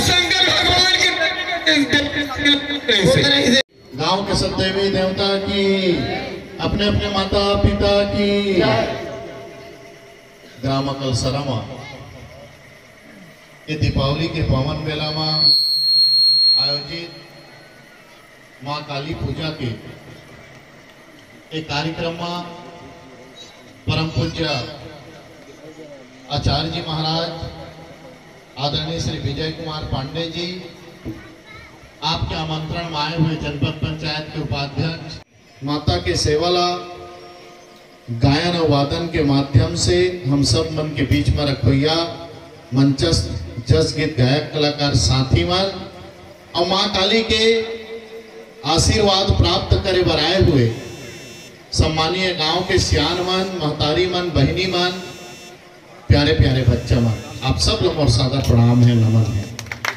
शंकर भगवान के गांव के सब देवी देवता की, अपने अपने माता पिता की। ग्राम अकलसरमा ये दीपावली के पावन मेला में आयोजित मां काली पूजा के एक कार्यक्रम में परम पूज्य आचार्य जी महाराज आदरणीय श्री विजय कुमार पांडे जी, आपके आमंत्रण में आए हुए जनपद पंचायत के उपाध्यक्ष, माता के सेवाला गायन और वादन के माध्यम से हम सब मन के बीच में रखोइया मंचस्थ जस गीत गायक कलाकार साथी मन और मां काली के आशीर्वाद प्राप्त करे बर आए हुए सम्मानीय गांव के सियान मन, महतारी मन, बहनी मन, प्यारे प्यारे बच्चा मन, आप सब लोग और सादर प्रणाम है, नमन है।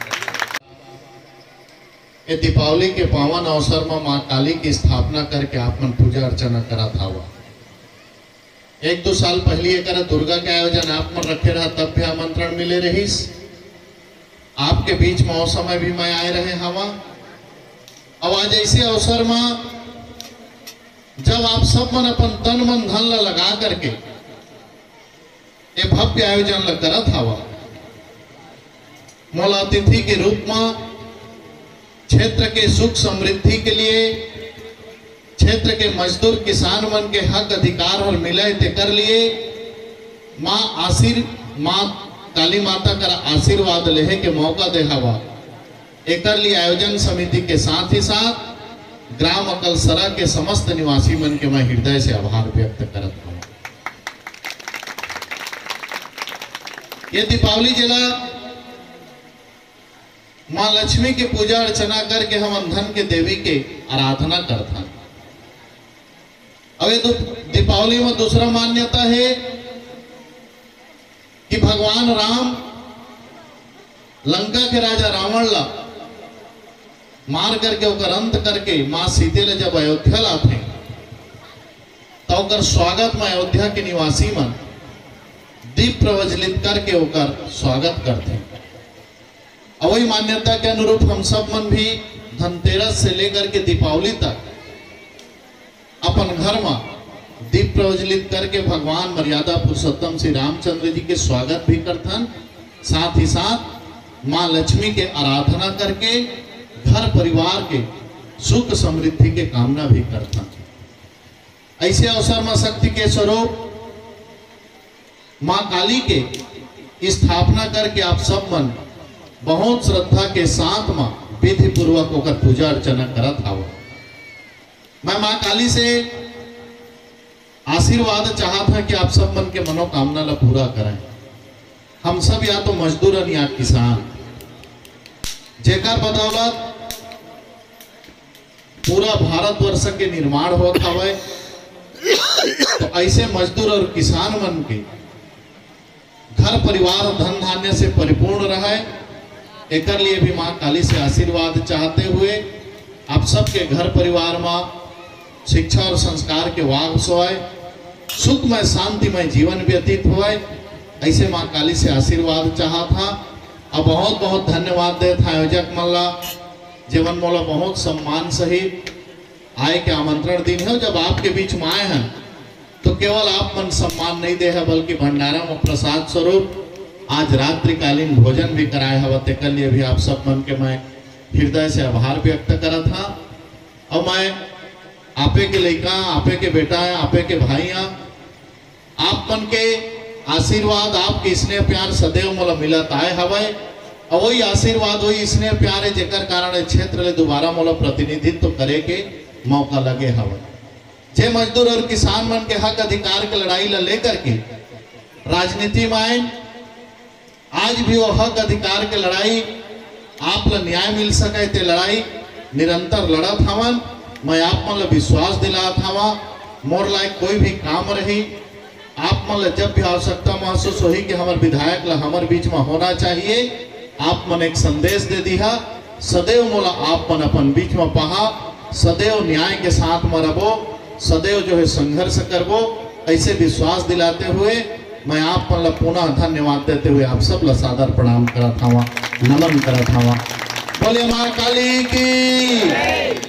ये दीपावली के पावन अवसर में मां काली की स्थापना करके आप मन पूजा अर्चना करा था। एक दो साल पहले एक दुर्गा के आयोजन आप मन रखे रहा, तब भी आमंत्रण मिले रहीस। आपके बीच में उस समय भी मैं आए रहे हवा। अब आज ऐसे अवसर में जब आप सब मन अपन तन मन धन लगा करके ये भव्य आयोजन लग करा था, मोला अतिथि के रूप में क्षेत्र के सुख समृद्धि के लिए, क्षेत्र के मजदूर किसान मन के हक अधिकार और मिले ते कर लिए मां काली माता का आशीर्वाद लेहे के मौका दे हवा। एक लिए आयोजन समिति के साथ ही साथ ग्राम अकलसरा के समस्त निवासी मन के मैं हृदय से आभार व्यक्त करता हूं। ये दीपावली जिला मां लक्ष्मी की पूजा अर्चना करके हम धन के देवी के आराधना करता। अब ये दीपावली में दूसरा मान्यता है कि भगवान राम लंका के राजा रावण ला मार करके ओकर अंत करके मां सीते ले जब अयोध्या लाते तो ओकर स्वागत में अयोध्या के निवासी मन दीप प्रज्वलित करके ओकर स्वागत करते। और वही मान्यता के अनुरूप हम सब मन भी धनतेरस से लेकर के दीपावली तक अपन घर में दीप प्रज्वलित करके भगवान मर्यादा पुरुषोत्तम श्री रामचंद्र जी के स्वागत भी करथन, साथ ही साथ मां लक्ष्मी के आराधना करके घर परिवार के सुख समृद्धि के कामना भी करथन। ऐसे अवसर में शक्ति के स्वरूप मां काली के स्थापना करके आप सब मन बहुत श्रद्धा के साथ में विधि पूर्वक होकर पूजा अर्चना करत हूं। मैं मां काली से आशीर्वाद चाहता है कि आप सब मन के मनोकामना ला पूरा करें। हम सब या तो मजदूर या किसान, जेकर बदौलत पूरा भारतवर्ष के निर्माण होता है, तो ऐसे मजदूर और किसान मन के घर परिवार धन धान्य से परिपूर्ण रहे, एक लिए भी मां काली से आशीर्वाद चाहते हुए आप सबके घर परिवार में शिक्षा और संस्कार के वाग सोए, सुखमय शांतिमय जीवन व्यतीत हुए, ऐसे मां काली से आशीर्वाद चाहा था। और बहुत बहुत धन्यवाद देता आयोजक मल्ला जीवन मोला बहुत सम्मान सहित आए के आमंत्रण दिन है। जब आपके बीच में आए हैं तो केवल आप मन सम्मान नहीं दे है, बल्कि भंडारा में प्रसाद स्वरूप आज रात्रिकालीन भोजन भी कराए हवा। तेकर लिए भी आप सब मन के मैं हृदय से आभार व्यक्त करा था। और मैं आपे के लड़का, आपे के बेटा, आपे के भाई, आप मन के आशीर्वाद, आपके स्नेह प्यार सदैव मोला मिलत आए हवे। और वही आशीर्वाद, वही स्नेह प्यार है जेकर कारण क्षेत्र ले दोबारा मोला प्रतिनिधित्व करे के मौका लगे हवे। जे मजदूर और किसान मन के हक अधिकार के लड़ाई ला लेकर के राजनीति में आए, आज भी वो हक अधिकार के लड़ाई आप ला न्याय मिल सके ते लड़ाई निरंतर लड़त हवन। मैं आप मन ला विश्वास दिलात हवा, मोर लायक कोई भी काम रही, आप मन ला जब भी आवश्यकता महसूस होही कि हमारे विधायक ला हमारे बीच में होना चाहिए, आप मन एक संदेश दे दिया। सदैव मोला आप मन अपन बीच में पहा, सदैव न्याय के साथ में रहो, सदैव जो है संघर्ष करबो, ऐसे विश्वास दिलाते हुए मैं आप मन ला पुनः धन्यवाद देते हुए आप सब ला सादर प्रणाम करत हूँ। नमन करत हवा। बोले मां काली की।